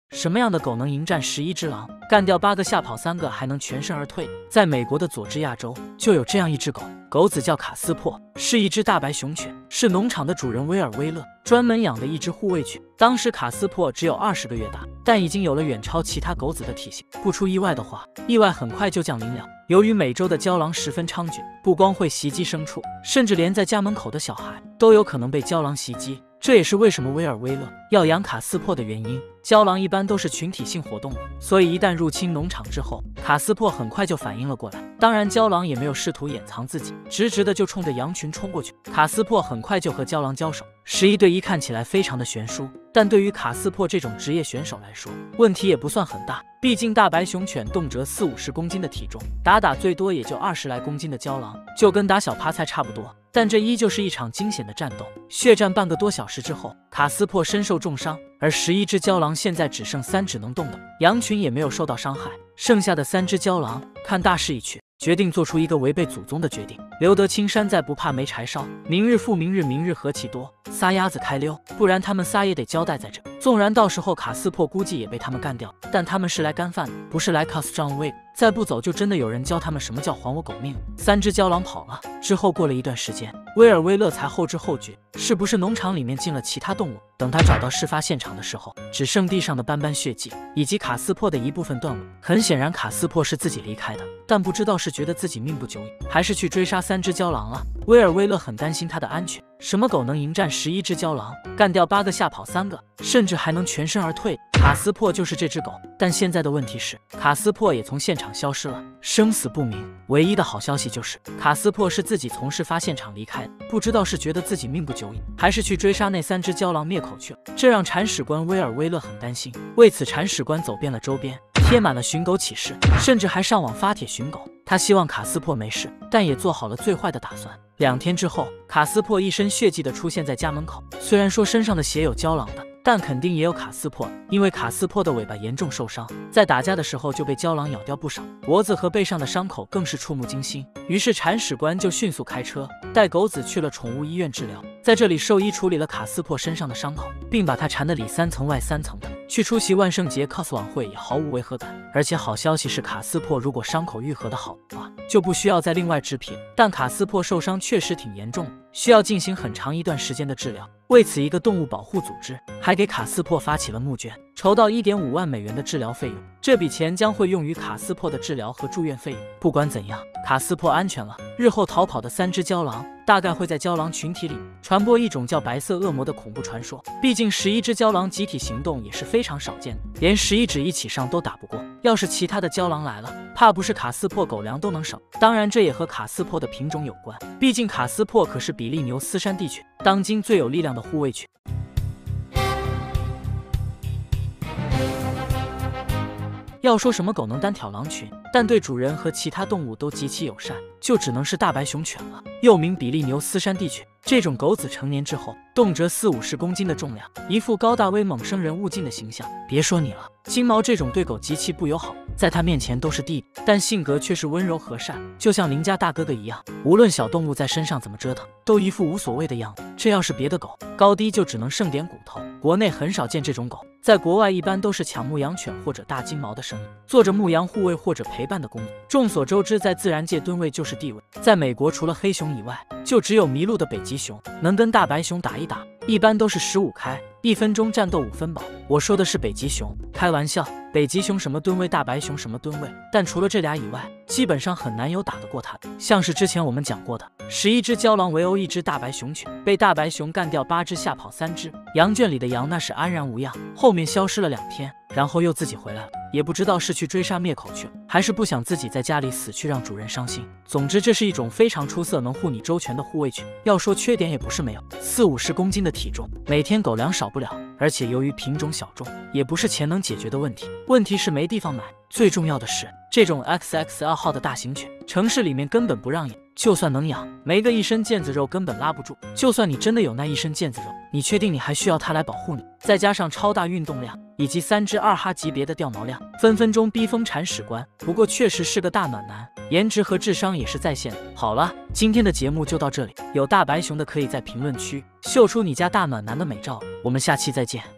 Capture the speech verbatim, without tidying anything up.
什么样的狗能迎战十一只狼，干掉八个吓跑三个，还能全身而退？在美国的佐治亚州就有这样一只狗，狗子叫卡斯珀，是一只大白熊犬，是农场的主人威尔威勒专门养的一只护卫犬。当时卡斯珀只有二十个月大，但已经有了远超其他狗子的体型。不出意外的话，意外很快就降临了。由于美洲的郊狼十分猖獗，不光会袭击牲畜，甚至连在家门口的小孩都有可能被郊狼袭击。这也是为什么威尔威勒要养卡斯珀的原因。郊狼一般都是群体性活动物，所以一旦入侵农场之后，卡斯珀很快就反应了过来。当然，郊狼也没有试图掩藏自己，直直的就冲着羊群冲过去。卡斯珀很快就和郊狼交手，十一对一看起来非常的悬殊，但对于卡斯珀这种职业选手来说，问题也不算很大。毕竟大白熊犬动辄四五十公斤的体重，打打最多也就二十来公斤的郊狼，就跟打小趴菜差不多。但这依旧是一场惊险的战斗，血战半个多小时之后，卡斯珀身受重伤，而十一只郊狼现在只剩三只能动的，羊群也没有受到伤害。剩下的三只郊狼看大势已去，决定做出一个违背祖宗的决定。留得青山在，不怕没柴烧。明日复明日，明日何其多，撒鸭子开溜，不然他们仨也得交代在这。纵然到时候卡斯珀估计也被他们干掉，但他们是来干饭的，不是来 cos John Wick。再不走，就真的有人教他们什么叫还我狗命。三只郊狼跑了之后，过了一段时间，威尔威勒才后知后觉，是不是农场里面进了其他动物？等他找到事发现场的时候，只剩地上的斑斑血迹以及卡斯珀的一部分断尾。很显然，卡斯珀是自己离开的，但不知道是觉得自己命不久矣，还是去追杀三只郊狼了。威尔威勒很担心他的安全，什么狗能迎战十一只郊狼，干掉八个吓跑三个，甚至还能全身而退？卡斯珀就是这只狗。但现在的问题是，卡斯珀也从现场消失了，生死不明。唯一的好消息就是，卡斯珀是自己从事发现场离开的，不知道是觉得自己命不久矣，还是去追杀那三只郊狼灭口去了。这让铲屎官威尔威勒很担心。为此，铲屎官走遍了周边，贴满了寻狗启事，甚至还上网发帖寻狗。他希望卡斯珀没事，但也做好了最坏的打算。两天之后，卡斯珀一身血迹地出现在家门口。虽然说身上的血有郊狼的，但肯定也有卡斯珀，因为卡斯珀的尾巴严重受伤，在打架的时候就被郊狼咬掉不少，脖子和背上的伤口更是触目惊心。于是铲屎官就迅速开车带狗子去了宠物医院治疗，在这里兽医处理了卡斯珀身上的伤口，并把他缠得里三层外三层的。去出席万圣节 cos 晚会也毫无违和感。而且好消息是，卡斯珀如果伤口愈合的好的话，就不需要再另外植皮。但卡斯珀受伤确实挺严重的，需要进行很长一段时间的治疗。为此，一个动物保护组织还给卡斯珀发起了募捐，筹到 一点五万美元的治疗费用。这笔钱将会用于卡斯珀的治疗和住院费用。不管怎样，卡斯珀安全了。日后逃跑的三只郊狼大概会在郊狼群体里传播一种叫白色恶魔的恐怖传说。毕竟十一只郊狼集体行动也是非常少见的，连十一指一起上都打不过。要是其他的郊狼来了，怕不是卡斯珀狗粮都能省。当然，这也和卡斯珀的品种有关，毕竟卡斯珀可是比利牛斯山地犬当今最有力量的护卫犬。要说什么狗能单挑狼群，但对主人和其他动物都极其友善，就只能是大白熊犬了，又名比利牛斯山地犬。这种狗子成年之后，动辄四五十公斤的重量，一副高大威猛、生人勿近的形象。别说你了，金毛这种对狗极其不友好，在他面前都是弟弟，但性格却是温柔和善，就像邻家大哥哥一样。无论小动物在身上怎么折腾，都一副无所谓的样子。这要是别的狗，高低就只能剩点骨头。国内很少见这种狗，在国外一般都是抢牧羊犬或者大金毛的生意，做着牧羊护卫或者陪伴的工作。众所周知，在自然界吨位就是地位。在美国，除了黑熊以外，就只有迷路的北极熊能跟大白熊打一打，一般都是十五开，一分钟战斗五分饱。我说的是北极熊，开玩笑，北极熊什么吨位，大白熊什么吨位，但除了这俩以外，基本上很难有打得过它的。像是之前我们讲过的，十一只郊狼围殴一只大白熊犬，被大白熊干掉八只，吓跑三只。羊圈里的羊那是安然无恙，后面消失了两天，然后又自己回来了，也不知道是去追杀灭口去了，还是不想自己在家里死去让主人伤心。总之，这是一种非常出色能护你周全的护卫犬。要说缺点也不是没有，四五十公斤的体重，每天狗粮少不了，而且由于品种小众，也不是钱能解决的问题，问题是没地方买。最重要的是，这种 X X L 号的大型犬，城市里面根本不让养，就算能养，没个一身腱子肉根本拉不住。就算你真的有那一身腱子肉，你确定你还需要它来保护你？再加上超大运动量以及三只二哈级别的掉毛量，分分钟逼疯铲屎官。不过确实是个大暖男，颜值和智商也是在线的。好了，今天的节目就到这里，有大白熊的可以在评论区秀出你家大暖男的美照，我们下期再见。